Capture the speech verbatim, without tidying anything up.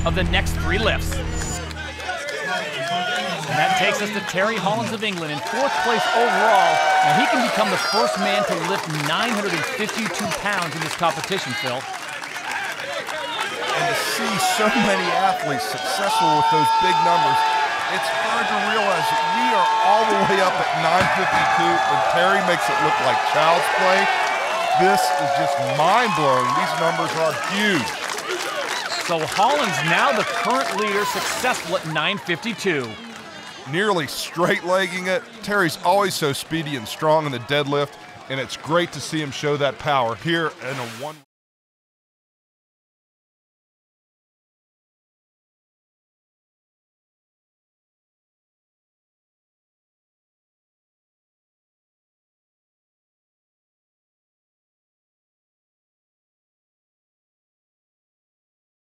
of the next three lifts. And that takes us to Terry Hollands of England in fourth place overall. Now he can become the first man to lift nine hundred fifty-two pounds in this competition, Phil. And to see so many athletes successful with those big numbers, it's hard to realize that we are all the way up at nine fifty-two and Terry makes it look like child's play. This is just mind-blowing. These numbers are huge. So Hollands now the current leader, successful at nine fifty-two. Nearly straight-legging it. Terry's always so speedy and strong in the deadlift, and it's great to see him show that power here in a one